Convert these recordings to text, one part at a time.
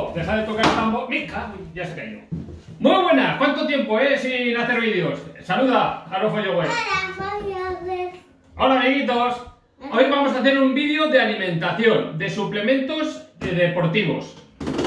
Hijo, deja de tocar el tambor. Ya se ha caído. Muy buenas, ¿cuánto tiempo sin hacer vídeos? Saluda a los followers. Hola amiguitos. Hoy vamos a hacer un vídeo de alimentación, de suplementos deportivos.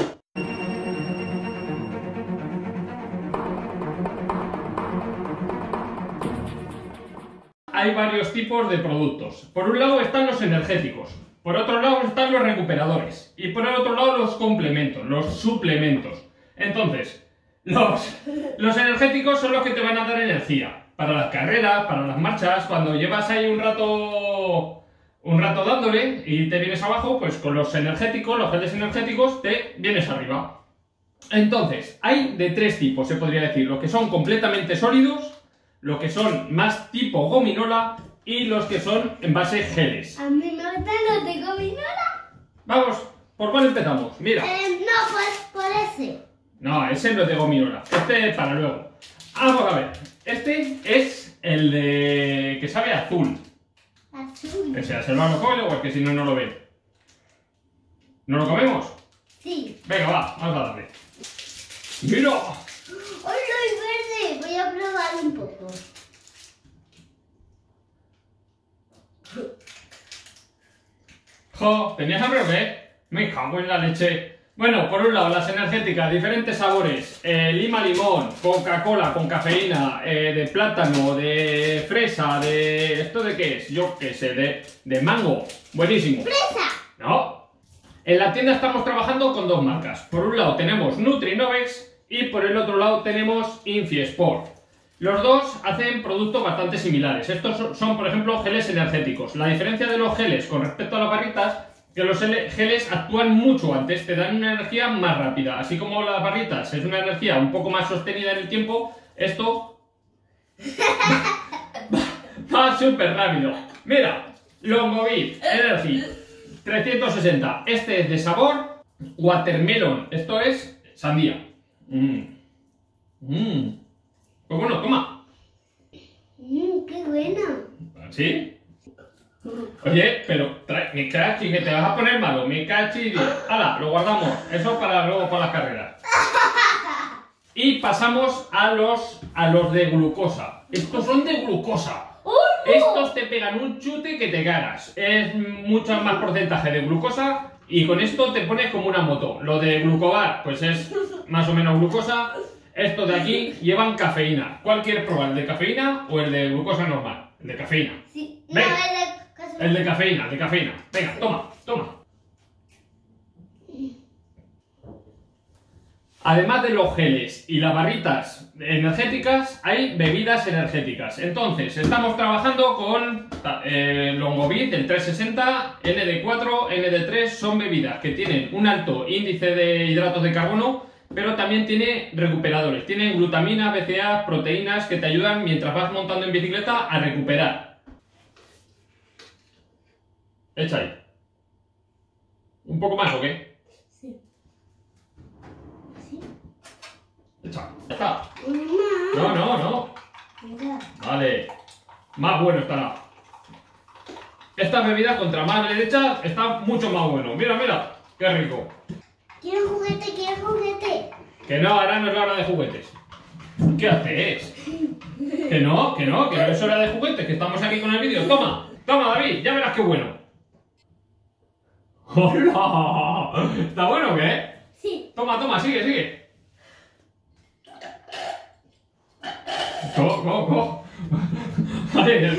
Hay varios tipos de productos. Por un lado están los energéticos, por otro lado están los recuperadores y por el otro lado los complementos, los suplementos. Entonces, los energéticos son los que te van a dar energía para las carreras, para las marchas. Cuando llevas ahí un rato dándole y te vienes abajo, pues con los energéticos, los geles energéticos, te vienes arriba. Entonces, hay de tres tipos, se podría decir: los que son completamente sólidos, los que son más tipo gominola y los que son en base geles. A mí me gustan los de gominola. Vamos, ¿por cuál empezamos? Mira. No, pues por ese. No, ese no es de gominola. Este es para luego. Vamos a ver. Este es el de que sabe azul. Azul. Que sea, se lo hago pollo, porque si no, no lo ven. ¿No lo comemos? Sí. Venga, vamos a darle. ¡Mira! ¡Hola, verde! Voy a probar un poco. ¡Jo! ¿Tenías hambre o qué? Me cago en la leche. Bueno, por un lado, las energéticas, diferentes sabores. Lima limón, Coca-Cola con cafeína, de plátano, de fresa, de... ¿Esto de qué es? Yo qué sé, de mango. Buenísimo. ¡Fresa! No. En la tienda estamos trabajando con dos marcas. Por un lado tenemos Nutrinovex y por el otro lado tenemos Infiesport. Los dos hacen productos bastante similares. Estos son, por ejemplo, geles energéticos. La diferencia de los geles con respecto a las barritas, que los geles actúan mucho antes, te dan una energía más rápida. Así como las barritas es una energía un poco más sostenida en el tiempo, esto va súper rápido. Mira, Longovit Energy 360. Este es de sabor watermelon. Esto es sandía. Pues bueno, toma. ¡Qué bueno! ¿Sí? Oye, pero me cachi, que te vas a poner malo. Me cachi. ¡Hala! Lo guardamos. Eso para luego para las carreras. Y pasamos a los de glucosa. Estos son de glucosa. Estos te pegan un chute que te cagas. Es mucho más porcentaje de glucosa y con esto te pones como una moto. Lo de Glucobar, pues es más o menos glucosa. Estos de aquí llevan cafeína. ¿Cuál quieres probar? ¿El de cafeína o el de glucosa normal? El de cafeína. Sí. No, Venga. El de cafeína, el de cafeína. Venga, toma, toma. Además de los geles y las barritas energéticas, hay bebidas energéticas. Entonces, estamos trabajando con Longovit, el 360, ND4, ND3. Son bebidas que tienen un alto índice de hidratos de carbono, pero también tiene recuperadores. Tienen glutamina, BCA, proteínas que te ayudan mientras vas montando en bicicleta a recuperar. Echa ahí. ¿Un poco más o qué? Sí. ¿Sí? Echa. Ya está. Mamá. No. Mira. Vale. Más bueno estará. Estas bebidas, contra más le echas, está mucho más bueno. Mira, mira. Qué rico. Quiero juguete, quiero juguete. Que no, ahora no es la hora de juguetes. ¿Qué haces? Que no es hora de juguetes, que estamos aquí con el vídeo. Toma, David, ya verás qué bueno. ¡Hola! ¿Está bueno o qué? Sí. Toma, sigue. Go. Vale,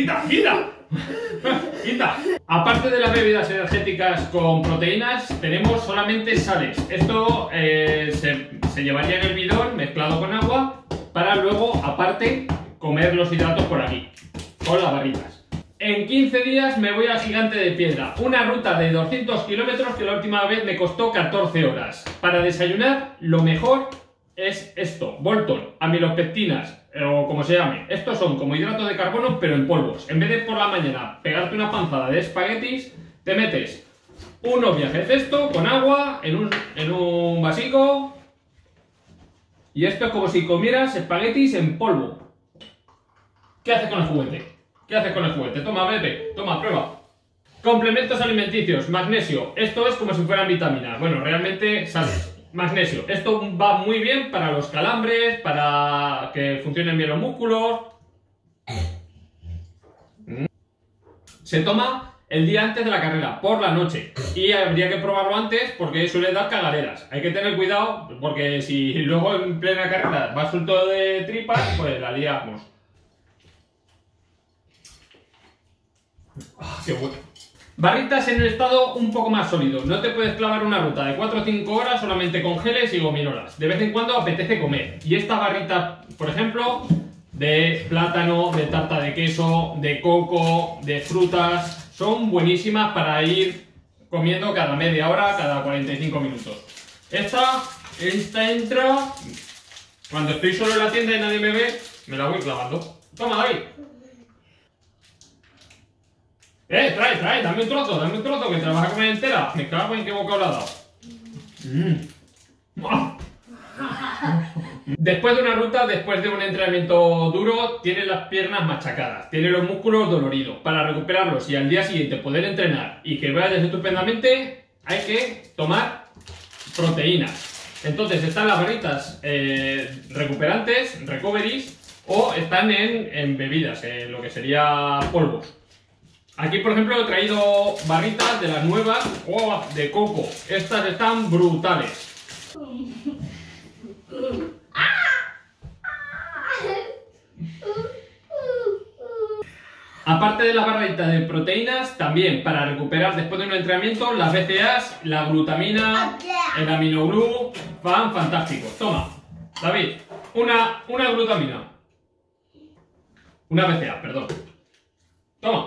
quita. Aparte de las bebidas energéticas con proteínas, tenemos solamente sales. Esto se llevaría en el bidón mezclado con agua para luego, aparte, comer los hidratos por aquí, con las barritas. En 15 días me voy al Gigante de Piedra, una ruta de 200 kilómetros que la última vez me costó 14 horas. Para desayunar, lo mejor es esto, Bolton, amilopectinas, o como se llame. Estos son como hidratos de carbono, pero en polvos. En vez de por la mañana pegarte una panzada de espaguetis, te metes unos viajes de esto con agua en un vasico. Y esto es como si comieras espaguetis en polvo. ¿Qué haces con el juguete? Toma, bebe, toma, prueba. Complementos alimenticios, magnesio. Esto es como si fueran vitaminas. Bueno, realmente sales. Magnesio. Esto va muy bien para los calambres, para que funcionen bien los músculos. Se toma el día antes de la carrera, por la noche. Y habría que probarlo antes porque suele dar cagaderas. Hay que tener cuidado porque si luego en plena carrera vas suelto de tripas, pues la liamos. ¡Qué bueno! Barritas en un estado un poco más sólido. No te puedes clavar una ruta de 4 o 5 horas solamente con geles y gominolas. De vez en cuando apetece comer. Y esta barrita, por ejemplo, de plátano, de tarta de queso, de coco, de frutas, son buenísimas para ir comiendo cada media hora, cada 45 minutos. Esta entra... Cuando estoy solo en la tienda y nadie me ve, me la voy clavando. Toma, David. Trae, dame un trozo, que te la vas a comer entera. Me cago en qué bocado la he dado. Después de una ruta, después de un entrenamiento duro, tienes las piernas machacadas, tienes los músculos doloridos. Para recuperarlos y al día siguiente poder entrenar y que vayas estupendamente, hay que tomar proteínas. Entonces están las barritas recuperantes, recoveries, o están en bebidas, lo que sería polvos. Aquí, por ejemplo, he traído barritas de las nuevas de coco. Estas están brutales. Aparte de la barrita de proteínas, también para recuperar después de un entrenamiento, las BCAAs, la glutamina, el aminoglu, van fantásticos. Toma, David, una glutamina. Una BCAA, perdón. Toma.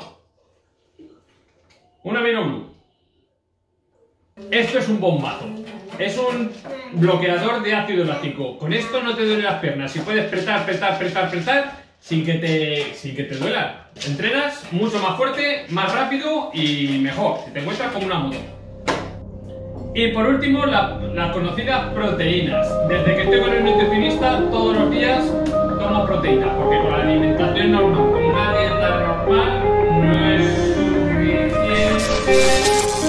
Un aminoglu. Esto es un bombazo. Es un bloqueador de ácido láctico. Con esto no te duelen las piernas. Si puedes apretar sin que te duela. Entrenas mucho más fuerte, más rápido y mejor. Si te encuentras como una moto. Y por último, las conocidas proteínas. Desde que estoy con el nutricionista, todos los días tomo proteínas. Porque con la alimentación normal, con una dieta normal, no es suficiente.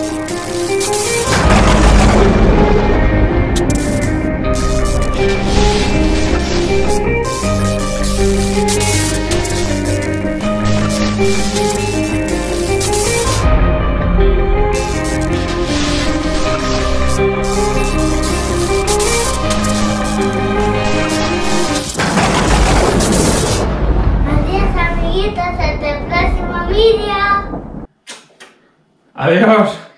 Adiós, amiguitos, hasta el próximo vídeo. Adiós.